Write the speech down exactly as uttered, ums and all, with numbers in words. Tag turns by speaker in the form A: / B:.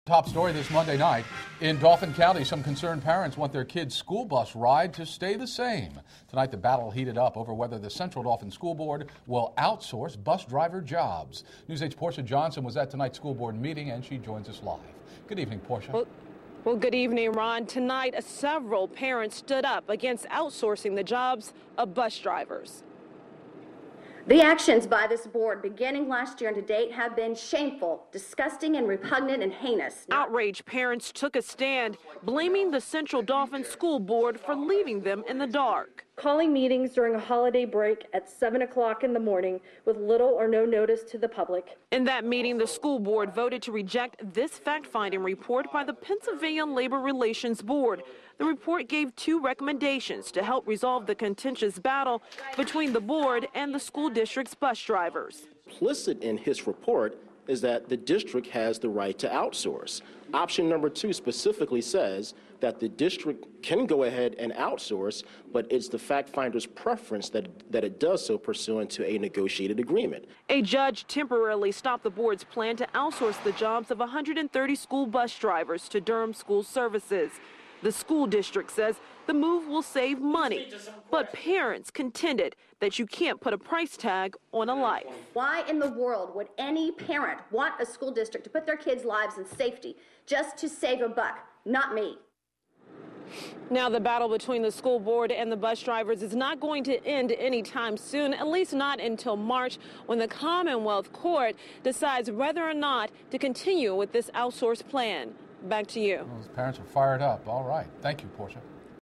A: Top story this Monday night. In Dauphin County, some concerned parents want their kids' school bus ride to stay the same. Tonight, the battle heated up over whether the Central Dauphin School Board will outsource bus driver jobs. News eight's Portia Johnson was at tonight's school board meeting, and she joins us live. Good evening, Portia.
B: Well, well, good evening, Ron. Tonight, several parents stood up against outsourcing the jobs of bus drivers.
C: The actions by this board beginning last year and to date have been shameful, disgusting, and repugnant and heinous.
B: Outraged parents took a stand, blaming the Central Dauphin School Board for leaving them in the dark.
C: Calling meetings during a holiday break at seven o'clock in the morning with little or no notice to the public.
B: In that meeting, the school board voted to reject this fact-finding report by the Pennsylvania Labor Relations Board. The report gave two recommendations to help resolve the contentious battle between the board and the school district's bus drivers.
D: Implicit in his report is that the district has the right to outsource. Option number two specifically says that the district can go ahead and outsource, but it's the fact finder's preference that, that it does so pursuant to a negotiated agreement.
B: A judge temporarily stopped the board's plan to outsource the jobs of one hundred thirty school bus drivers to Durham School Services. The school district says the move will save money, but parents contended that you can't put a price tag on a life.
C: Why in the world would any parent want a school district to put their kids' lives in safety just to save a buck? Not me.
B: Now, the battle between the school board and the bus drivers is not going to end anytime soon, at least not until March, when the Commonwealth Court decides whether or not to continue with this outsource plan. Back to you.
A: Well, those parents are fired up. All right. Thank you, Portia.